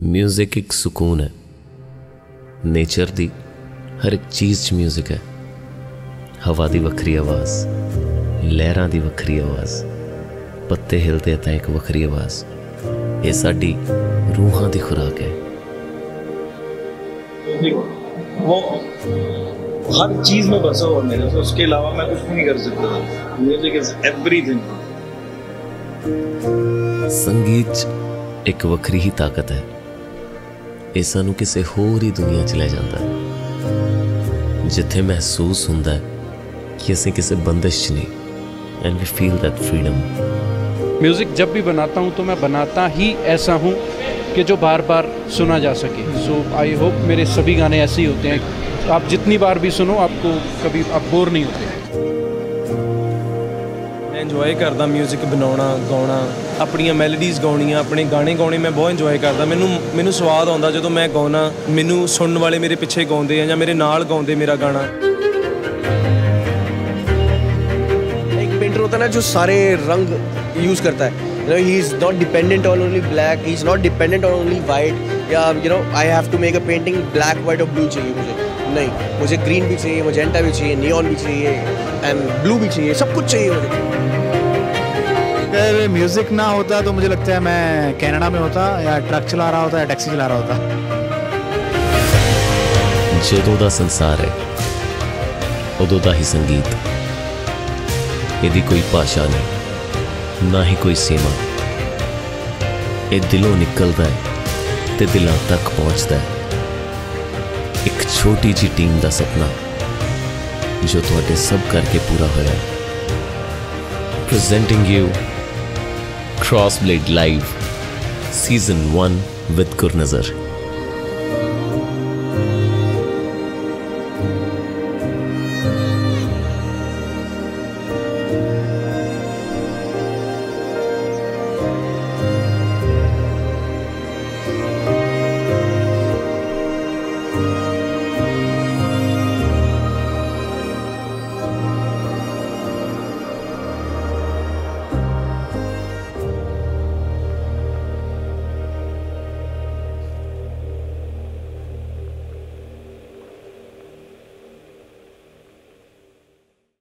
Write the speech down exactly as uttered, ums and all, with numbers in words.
Music एक सुकून है, नेचर दी हर एक चीज़ च म्यूजिक है। हवा दी वक्री आवाज़, लहरां दी वक्री आवाज़, पत्ते हिलदे तां एक वक्री आवाज़, ये साडी रूहां दी खुराक है। वो हर चीज़ में बसा हुआ मेरे, तो उसके अलावा मैं कुछ नहीं कर सकता। Music is everything. संगीत एक वक्री ही ताकत है, ये सानू किसी होर ही दुनिया च ले जाता है, जिथे महसूस होंदा है कि असीं किसी बंदिश च नहीं, and we feel that freedom. Music जब भी बनाता हूँ तो मैं बनाता ही ऐसा हूँ कि जो बार बार सुना जा सके। सो आई होप मेरे सभी गाने ऐसे ही होते हैं, आप जितनी बार भी सुनो आपको कभी आप बोर नहीं होते। मैं इंजॉय करदा म्यूजिक बनाउणा, गाउणा, अपनी मैलोडीज़ गाउणियां, अपने गाने गाउणे मैं बहुत इंजॉय करदा। मैनू मैनू स्वाद आउंदा जदों मैं गाउणा, मैनू सुनने वाले मेरे पिछे गाउंदे या मेरे नाल गाउंदे मेरा गाना। एक पेंटर होता है ना जो सारे रंग यूज़ करता है, you know, he is not dependent on only black, he is not dependent on only white, या you know I have to make a painting black, white और blue चाहिए मुझे, नहीं, मुझे green भी चाहिए, magenta भी चाहिए, neon भी चाहिए, and blue भी चाहिए, सब कुछ चाहिए मुझे। अगर म्यूजिक ना होता तो मुझे लगता है मैं कनाडा में होता, या ट्रक चला रहा होता, या टैक्सी चला रहा होता। जदों दा संसार है उदों दा ही संगीत, यदि कोई भाषा नहीं ना ही कोई सीमा, ये दिलों निकलता है ते दिलों तक पहुँचता है। एक छोटी जी टीम का सपना जो तुहाडे सब करके पूरा होया। Presenting you Crossblade live season one with गुरनज़र।